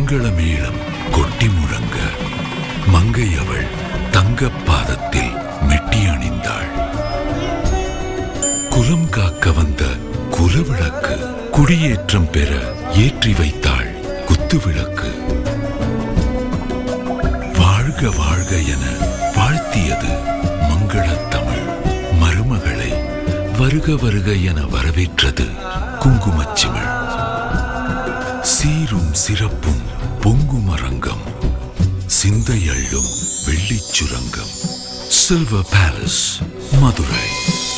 மங்களமேளம் கொட்டி முழங்க மங்கை அவள் தங்க பாதத்தில் மெட்டி அணிந்தாள். குலம் காக்க வந்த குலவிளக்கு குடியேற்றம் பெற ஏற்றி வைத்தாள் குத்துவிளக்கு. வாழ்க வாழ்க என வாழ்த்தியது மங்களத்தமிழ். மருமகளை வருக வருக என வரவேற்றது குங்குமச்சிமிழ். சீரும் சிறப்பும் பொங்கும் அரங்கம், சிந்தையள்ளும் வெள்ளிச் சுரங்கம். Silver palace, Madurai.